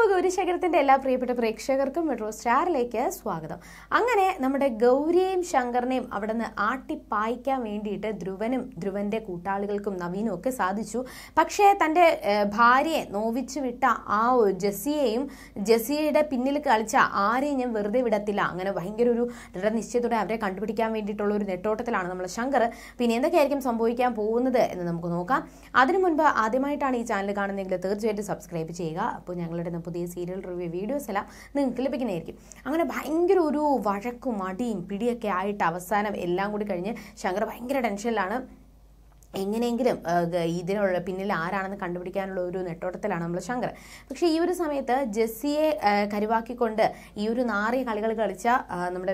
ഗൗരിശേഖരത്തിന്റെ എല്ലാ പ്രിയപ്പെട്ട പ്രേക്ഷകർക്കും മെട്രോ സ്റ്റാറിലേക്ക് സ്വാഗതം. അങ്ങനെ നമ്മുടെ ഗൗരിയെയും ശങ്കറിനെയും അവിടെ നിന്ന് ആട്ടിപ്പായിക്കാൻ വേണ്ടിയിട്ട് ധ്രുവന്റെ കൂട്ടാളികൾക്കും നവീനും ഒക്കെ സാധിച്ചു. പക്ഷേ തൻ്റെ ഭാര്യയെ നോവിച്ചു വിട്ട ആ ജെസ്സിയെയും ജെസ്സിയുടെ പിന്നിൽ കളിച്ച ആരെയും ഞാൻ വെറുതെ വിടത്തില്ല. അങ്ങനെ ഭയങ്കര ഒരു ദൃഢനിശ്ചയത്തോടെ അവരെ കണ്ടുപിടിക്കാൻ വേണ്ടിയിട്ടുള്ള ഒരു നെട്ടോട്ടത്തിലാണ് നമ്മൾ ശങ്കർ. പിന്നെ എന്തൊക്കെയായിരിക്കും സംഭവിക്കാൻ പോകുന്നത് എന്ന് നമുക്ക് നോക്കാം. അതിനു മുൻപ് ആദ്യമായിട്ടാണ് ഈ ചാനൽ കാണുന്നതെങ്കിൽ തീർച്ചയായിട്ടും സബ്സ്ക്രൈബ് ചെയ്യുക. അപ്പോൾ ഞങ്ങളുടെ പുതിയ സീരിയൽ റിവ്യൂ വീഡിയോസ് എല്ലാം നിങ്ങൾക്ക് ലഭിക്കുന്നതായിരിക്കും. അങ്ങനെ ഭയങ്കര ഒരു വഴക്കും അടിയും പിടിയൊക്കെ ആയിട്ട് അവസാനം എല്ലാം കൂടി കഴിഞ്ഞ് ശങ്കർ ഭയങ്കര ടെൻഷനിലാണ്. എങ്ങനെയെങ്കിലും ഇതിനുള്ള പിന്നിൽ ആരാണെന്ന് കണ്ടുപിടിക്കാനുള്ള ഒരു നെട്ടോട്ടത്തിലാണ് നമ്മൾ ശങ്കർ. പക്ഷേ ഈ ഒരു സമയത്ത് ജെസ്സിയെ കരുവാക്കിക്കൊണ്ട് ഈ ഒരു നാറിയ കളികൾ കളിച്ച നമ്മുടെ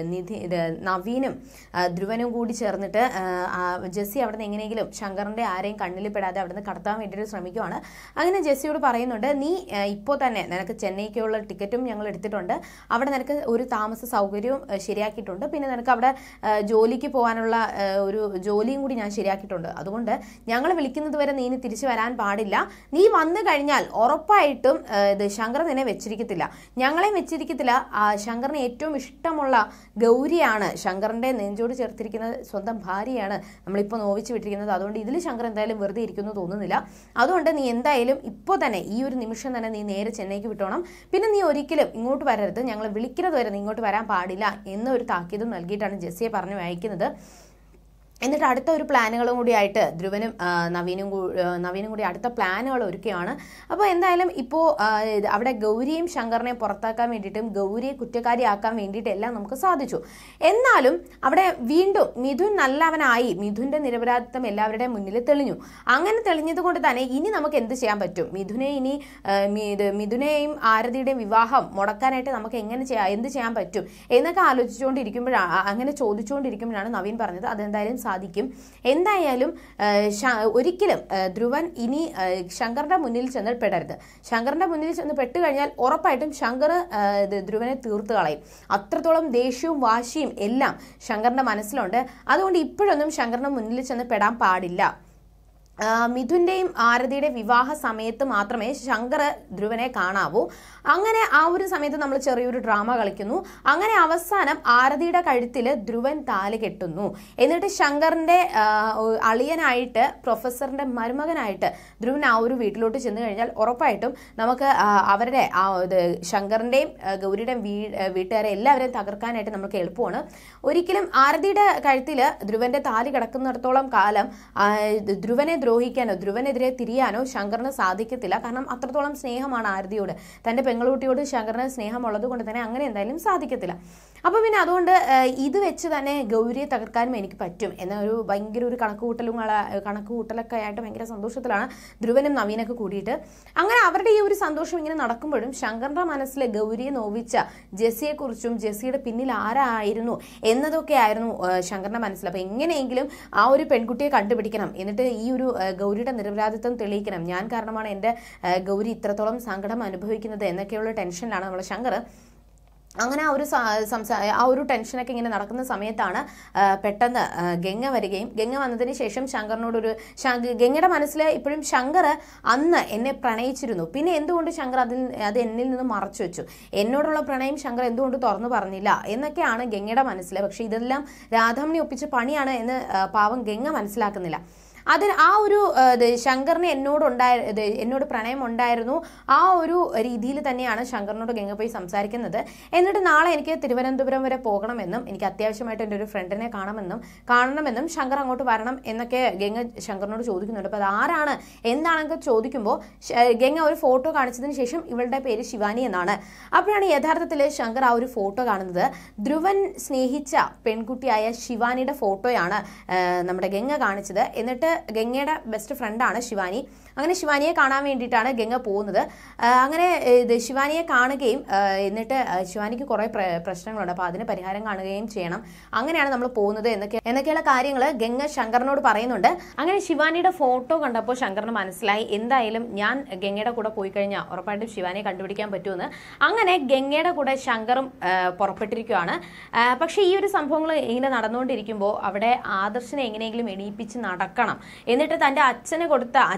നവീനും ധ്രുവനും കൂടി ചേർന്നിട്ട് ജെസ്സി അവിടെ നിന്ന് എങ്ങനെയെങ്കിലും ശങ്കറിന്റെ ആരെയും കണ്ണിൽ പെടാതെ അവിടെ നിന്ന് കടത്താൻ വേണ്ടിയിട്ട് ശ്രമിക്കുവാണ്. അങ്ങനെ ജെസ്സിയോട് പറയുന്നുണ്ട്, നീ ഇപ്പോൾ തന്നെ നിനക്ക് ചെന്നൈക്കുള്ള ടിക്കറ്റും ഞങ്ങൾ എടുത്തിട്ടുണ്ട്, അവിടെ നിനക്ക് ഒരു താമസ സൗകര്യവും ശരിയാക്കിയിട്ടുണ്ട്, പിന്നെ നിനക്ക് അവിടെ ജോലിക്ക് പോകാനുള്ള ഒരു ജോലിയും കൂടി ഞാൻ ശരിയാക്കിയിട്ടുണ്ട്. അതുകൊണ്ട് ഞങ്ങൾ വിളിക്കുന്നത് വരെ നീ തിരിച്ചു വരാൻ പാടില്ല. നീ വന്നു കഴിഞ്ഞാൽ ഉറപ്പായിട്ടും ശങ്കർ നിന്നെ വെച്ചിരിക്കത്തില്ല, ഞങ്ങളെയും വെച്ചിരിക്കത്തില്ല. ശങ്കറിന് ഏറ്റവും ഇഷ്ടമുള്ള ഗൗരിയാണ്, ശങ്കറിന്റെ നെഞ്ചോട് ചേർത്തിരിക്കുന്ന സ്വന്തം ഭാര്യയാണ് നമ്മളിപ്പോൾ നോവിച്ചു വിട്ടിരിക്കുന്നത്. അതുകൊണ്ട് ഇതിൽ ശങ്കർ എന്തായാലും വെറുതെ ഇരിക്കുന്നു തോന്നുന്നില്ല. അതുകൊണ്ട് നീ എന്തായാലും ഇപ്പോൾ തന്നെ ഈ ഒരു നിമിഷം തന്നെ നീ നേരെ ചെന്നൈക്ക് വിട്ടോണം. പിന്നെ നീ ഒരിക്കലും ഇങ്ങോട്ട് വരരുത്, ഞങ്ങൾ വിളിക്കുന്നത് വരെ നീ ഇങ്ങോട്ട് വരാൻ പാടില്ല എന്നൊരു താക്കീതും നൽകിയിട്ടാണ് ജെസ്സിയെ പറഞ്ഞു അയക്കുന്നത്. എന്നിട്ട് അടുത്ത ഒരു പ്ലാനുകളും കൂടി ആയിട്ട് ധ്രുവനും നവീനും കൂടി അടുത്ത പ്ലാനുകൾ ഒരുക്കുകയാണ്. അപ്പോൾ എന്തായാലും ഇപ്പോൾ അവിടെ ഗൗരിയും ശങ്കറിനെ പുറത്താക്കാൻ വേണ്ടിയിട്ടും ഗൗരിയെ കുറ്റക്കാരിയാക്കാൻ വേണ്ടിയിട്ട് എല്ലാം നമുക്ക് സാധിച്ചു. എന്നാലും അവിടെ വീണ്ടും മിഥുൻ നല്ലവനായി, മിഥുന്റെ നിരപരാധിത്വം എല്ലാവരുടെയും മുന്നിൽ തെളിഞ്ഞു. അങ്ങനെ തെളിഞ്ഞത് കൊണ്ട് തന്നെ ഇനി നമുക്ക് എന്ത് ചെയ്യാൻ പറ്റും? മിഥുനെയും ആരതിയുടെയും വിവാഹം മുടക്കാനായിട്ട് നമുക്ക് എന്ത് ചെയ്യാൻ പറ്റും എന്നൊക്കെ അങ്ങനെ ചോദിച്ചുകൊണ്ടിരിക്കുമ്പോഴാണ് നവീൻ പറഞ്ഞത്, അതെന്തായാലും സാധിക്കും. എന്തായാലും ഒരിക്കലും ധ്രുവൻ ഇനി ശങ്കറിന്റെ മുന്നിൽ ചെന്ന് പെടരുത്. ശങ്കറിന്റെ മുന്നിൽ ചെന്ന് പെട്ടുകഴിഞ്ഞാൽ ഉറപ്പായിട്ടും ശങ്കർ ധ്രുവനെ തീർത്തു കളയും. അത്രത്തോളം ദേഷ്യവും വാശിയും എല്ലാം ശങ്കറിന്റെ മനസ്സിലുണ്ട്. അതുകൊണ്ട് ഇപ്പോഴൊന്നും ശങ്കറിന്റെ മുന്നിൽ ചെന്ന് പെടാൻ പാടില്ല. മിഥുന്റെയും ആരതിയുടെയും വിവാഹ സമയത്ത് മാത്രമേ ശങ്കർ ധ്രുവനെ കാണാവൂ. അങ്ങനെ ആ ഒരു സമയത്ത് നമ്മൾ ചെറിയൊരു ഡ്രാമ കളിക്കുന്നു. അങ്ങനെ അവസാനം ആരതിയുടെ കഴുത്തിൽ ധ്രുവൻ താലി കെട്ടുന്നു. എന്നിട്ട് ശങ്കറിന്റെ അളിയനായിട്ട് പ്രൊഫസറിന്റെ മരുമകനായിട്ട് ധ്രുവൻ ആ ഒരു വീട്ടിലോട്ട് ചെന്ന് കഴിഞ്ഞാൽ ഉറപ്പായിട്ടും നമുക്ക് അവരുടെ ശങ്കറിന്റെയും ഗൗരിയുടെയും വീട്ടുകാരെ എല്ലാവരെയും തകർക്കാനായിട്ട് നമുക്ക് എളുപ്പമാണ്. ഒരിക്കലും ആരതിയുടെ കഴുത്തിൽ ധ്രുവന്റെ താലി കിടക്കുന്നിടത്തോളം കാലം ധ്രുവനെ ദ്രോഹിക്കാനോ ധ്രുവനെതിരെ തിരിയാനോ ശങ്കറിന് സാധിക്കത്തില്ല. കാരണം അത്രത്തോളം സ്നേഹമാണ് ആരതിയോട്, തന്റെ പെങ്ങളുട്ടിയോട് ശങ്കറിന് സ്നേഹമുള്ളത് കൊണ്ട് തന്നെ അങ്ങനെ എന്തായാലും സാധിക്കത്തില്ല. അപ്പൊ പിന്നെ അതുകൊണ്ട് ഇത് വെച്ച് തന്നെ ഗൗരിയെ തകർക്കാനും എനിക്ക് പറ്റും എന്നൊരു ഭയങ്കര ഒരു കണക്കുകൂട്ടലൊക്കെ ആയിട്ട് ഭയങ്കര സന്തോഷത്തിലാണ് ധ്രുവനും നവീനൊക്കെ കൂടിയിട്ട്. അങ്ങനെ അവരുടെ ഈ ഒരു സന്തോഷം ഇങ്ങനെ നടക്കുമ്പോഴും ശങ്കറിന്റെ മനസ്സിലെ ഗൗരിയെ നോവിച്ച ജെസ്സിയെ കുറിച്ചും ജെസ്സിയുടെ പിന്നിൽ ആരായിരുന്നു എന്നതൊക്കെ ആയിരുന്നു ശങ്കറിന്റെ മനസ്സിൽ. അപ്പൊ എങ്ങനെയെങ്കിലും ആ ഒരു പെൺകുട്ടിയെ കണ്ടുപിടിക്കണം, എന്നിട്ട് ഈ ഒരു ഗൗരിയുടെ നിരപരാധിത്വം തെളിയിക്കണം, ഞാൻ കാരണമാണ് എൻ്റെ ഗൗരി ഇത്രത്തോളം സങ്കടം അനുഭവിക്കുന്നത് എന്നൊക്കെയുള്ള ടെൻഷനിലാണ് നമ്മൾ ശങ്കർ. അങ്ങനെ ആ ഒരു ടെൻഷനൊക്കെ ഇങ്ങനെ നടക്കുന്ന സമയത്താണ് പെട്ടെന്ന് ഗംഗ വരികയും ഗംഗ വന്നതിന് ശേഷം ഗംഗയുടെ മനസ്സിൽ ഇപ്പോഴും ശങ്കർ അന്ന് എന്നെ പ്രണയിച്ചിരുന്നു, പിന്നെ എന്തുകൊണ്ട് ശങ്കർ അത് എന്നിൽ നിന്ന് മറച്ചു വെച്ചു, എന്നോടുള്ള പ്രണയം ശങ്കർ എന്തുകൊണ്ട് തുറന്നു പറഞ്ഞില്ല എന്നൊക്കെയാണ് ഗംഗയുടെ മനസ്സിൽ. പക്ഷെ ഇതെല്ലാം രാധാമണി ഒപ്പിച്ച പണിയാണ് എന്ന് പാവം ഗംഗ മനസ്സിലാക്കുന്നില്ല. അതിന് ആ ഒരു ശങ്കറിന് എന്നോട് പ്രണയം ഉണ്ടായിരുന്നു, ആ ഒരു രീതിയിൽ തന്നെയാണ് ശങ്കറിനോട് ഗംഗ പോയി സംസാരിക്കുന്നത്. എന്നിട്ട് നാളെ എനിക്ക് തിരുവനന്തപുരം വരെ പോകണമെന്നും എനിക്ക് അത്യാവശ്യമായിട്ട് എൻ്റെ ഒരു ഫ്രണ്ടിനെ കാണണമെന്നും ശങ്കർ അങ്ങോട്ട് വരണം എന്നൊക്കെ ഗംഗ ശങ്കറിനോട് ചോദിക്കുന്നുണ്ട്. അപ്പോൾ അത് ആരാണ് എന്താണെന്നൊക്കെ ചോദിക്കുമ്പോൾ ഗംഗ ഒരു ഫോട്ടോ കാണിച്ചതിന് ശേഷം ഇവളുടെ പേര് ശിവാനി എന്നാണ്. അപ്പോഴാണ് യഥാർത്ഥത്തിൽ ശങ്കർ ആ ഒരു ഫോട്ടോ കാണുന്നത്. ധ്രുവൻ സ്നേഹിച്ച പെൺകുട്ടിയായ ശിവാനിയുടെ ഫോട്ടോയാണ് നമ്മുടെ ഗംഗ കാണിച്ചത്. എന്നിട്ട് ഗംഗയുടെ ബെസ്റ്റ് ഫ്രണ്ടാണ് ശിവാനി. അങ്ങനെ ശിവാനിയെ കാണാൻ വേണ്ടിയിട്ടാണ് ഗംഗ പോകുന്നത്. അങ്ങനെ ശിവാനിയെ കാണുകയും എന്നിട്ട് ശിവാനിക്ക് കുറേ പ്രശ്നങ്ങളുണ്ട്, അപ്പോൾ അതിന് പരിഹാരം കാണുകയും ചെയ്യണം. അങ്ങനെയാണ് നമ്മൾ പോകുന്നത് എന്നൊക്കെയുള്ള കാര്യങ്ങൾ ഗംഗ ശങ്കറിനോട് പറയുന്നുണ്ട്. അങ്ങനെ ശിവാനിയുടെ ഫോട്ടോ കണ്ടപ്പോൾ ശങ്കറിന് മനസ്സിലായി, എന്തായാലും ഞാൻ ഗംഗയുടെ കൂടെ പോയി കഴിഞ്ഞാൽ ഉറപ്പായിട്ടും ശിവാനിയെ കണ്ടുപിടിക്കാൻ പറ്റുമെന്ന്. അങ്ങനെ ഗംഗയുടെ കൂടെ ശങ്കറും പുറപ്പെട്ടിരിക്കുകയാണ്. പക്ഷേ ഈ ഒരു സംഭവങ്ങൾ ഇങ്ങനെ നടന്നുകൊണ്ടിരിക്കുമ്പോൾ അവിടെ ആദർശിനെ എങ്ങനെയെങ്കിലും എണീപ്പിച്ച് നടക്കണം. എന്നിട്ട് തൻ്റെ അച്ഛനെ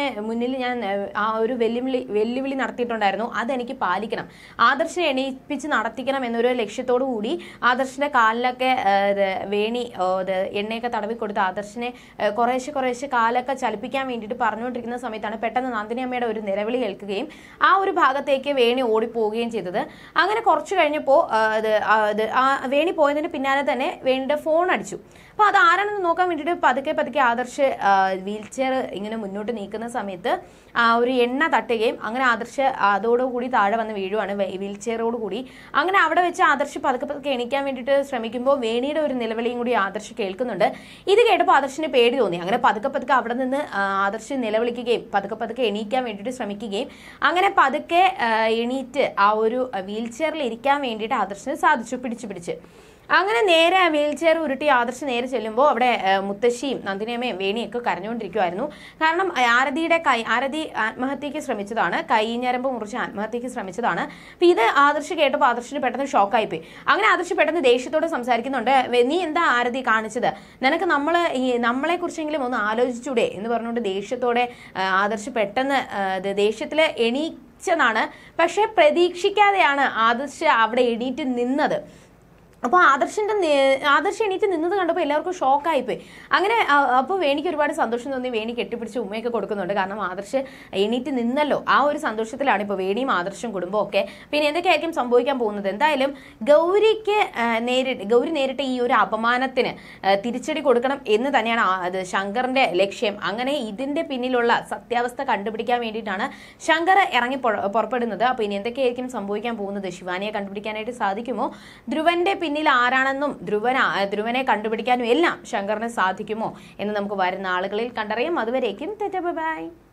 മുന്നിൽ ഞാൻ ആ ഒരു വെല്ലുവിളി നടത്തിയിട്ടുണ്ടായിരുന്നു, അതെനിക്ക് പാലിക്കണം, ആദർശിനെ എണീപ്പിച്ച് നടത്തിക്കണം എന്നൊരു ലക്ഷ്യത്തോടു കൂടി ആദർശിന്റെ കാലിലൊക്കെ വേണി എണ്ണയൊക്കെ തടവി കൊടുത്ത് ആദർശിനെ കുറേശ്ശെ കാലൊക്കെ ചലിപ്പിക്കാൻ വേണ്ടിയിട്ട് പറഞ്ഞുകൊണ്ടിരിക്കുന്ന സമയത്താണ് പെട്ടെന്ന് നന്ദിനി അമ്മയുടെ ഒരു നിലവിളി കേൾക്കുകയും ആ ഒരു ഭാഗത്തേക്ക് വേണി ഓടിപ്പോവുകയും ചെയ്തത്. അങ്ങനെ കുറച്ച് കഴിഞ്ഞപ്പോൾ വേണി പോയതിന് പിന്നാലെ തന്നെ വേണിയുടെ ഫോൺ അടിച്ചു. അപ്പോൾ അത് ആരാണെന്ന് നോക്കാൻ വേണ്ടിയിട്ട് പതുക്കെ ആദർശ് വീൽ ചെയർ ഇങ്ങനെ മുന്നോട്ട് നീക്കുന്ന സമയത്ത് ഒരു എണ്ണ തട്ടുകയും അങ്ങനെ ആദർശ് അതോടുകൂടി താഴെ വന്ന് വീഴുവാണ് വീൽ ചെയറോട് കൂടി. അങ്ങനെ അവിടെ വെച്ച് ആദർശ് പതുക്കെ എണീക്കാൻ വേണ്ടിയിട്ട് ശ്രമിക്കുമ്പോൾ വേണിയുടെ ഒരു നിലവിളിയും കൂടി ആദർശ് കേൾക്കുന്നുണ്ട്. ഇത് കേട്ടപ്പോൾ ആദർശിന് പേടി തോന്നി. അങ്ങനെ പതുക്കെ അവിടെ നിന്ന് ആദർശ് നിലവിളിക്കുകയും പതുക്കെ എണീക്കാൻ വേണ്ടിയിട്ട് ശ്രമിക്കുകയും അങ്ങനെ പതുക്കെ എണീറ്റ് ആ ഒരു വീൽ ചെയറിൽ ഇരിക്കാൻ വേണ്ടിയിട്ട് ആദർശിന് സാധിച്ചു, പിടിച്ച്. അങ്ങനെ നേരെ വീൽ ചെയർ ഉരുട്ടി ആദർശ് നേരെ ചെല്ലുമ്പോൾ അവിടെ മുത്തശ്ശിയും നന്ദിനിയമ്മയും വേണിയൊക്കെ കരഞ്ഞുകൊണ്ടിരിക്കുമായിരുന്നു. കാരണം ആരതി ആത്മഹത്യക്ക് ശ്രമിച്ചതാണ്, കൈഞ്ഞരമ്പ് മുറിച്ച് ആത്മഹത്യക്ക് ശ്രമിച്ചതാണ്. അപ്പൊ ഇത് ആദർശ് കേട്ടപ്പോൾ ആദർശിന് പെട്ടെന്ന് ഷോക്കായിപ്പോയി. അങ്ങനെ ആദർശ് പെട്ടെന്ന് ദേഷ്യത്തോട് സംസാരിക്കുന്നുണ്ട്. നീ എന്താ ആരതി കാണിച്ചത്, നിനക്ക് നമ്മളെ കുറിച്ചെങ്കിലും ഒന്ന് ആലോചിച്ചൂടെ എന്ന് പറഞ്ഞുകൊണ്ട് ദേഷ്യത്തോടെ ആദർശ് പെട്ടെന്ന് ദേഷ്യത്തില് എണീച്ചതാണ്. പക്ഷെ പ്രതീക്ഷിക്കാതെയാണ് ആദർശ് അവിടെ എണീറ്റ് നിന്നത്. അപ്പോൾ ആദർശ് എണീറ്റ് നിന്നത് കണ്ടപ്പോൾ എല്ലാവർക്കും ഷോക്കായിപ്പോയി. അങ്ങനെ അപ്പോൾ വേണിക്ക് ഒരുപാട് സന്തോഷം തോന്നി. വേണി കെട്ടിപ്പിടിച്ച് ഉമ്മയൊക്കെ കൊടുക്കുന്നുണ്ട്. കാരണം ആദർശ് എണീറ്റ് നിന്നല്ലോ, ആ ഒരു സന്തോഷത്തിലാണ് ഇപ്പോൾ വേണിയും ആദർശും കുടുംബവും ഒക്കെ. പിന്നെ എന്തൊക്കെയായിരിക്കും സംഭവിക്കാൻ പോകുന്നത്? എന്തായാലും ഗൗരി നേരിട്ട് ഈ ഒരു അപമാനത്തിന് തിരിച്ചടി കൊടുക്കണം എന്ന് തന്നെയാണ് ശങ്കറിന്റെ ലക്ഷ്യം. അങ്ങനെ ഇതിന്റെ പിന്നിലുള്ള സത്യാവസ്ഥ കണ്ടുപിടിക്കാൻ വേണ്ടിയിട്ടാണ് ശങ്കർ ഇറങ്ങി പുറപ്പെടുന്നത്. അപ്പോൾ ഇനി എന്തൊക്കെയായിരിക്കും സംഭവിക്കാൻ പോകുന്നത്? ശിവാനിയെ കണ്ടുപിടിക്കാനായിട്ട് സാധിക്കുമോ? ധ്രുവന്റെ പിന്നിൽ ആരാണെന്നും ധ്രുവനെ കണ്ടുപിടിക്കാനും എല്ലാം ശങ്കറിന് സാധിക്കുമോ എന്ന് നമുക്ക് വരുന്ന ആളുകളിൽ കണ്ടറിയാം. അതുവരേക്കും ബൈ.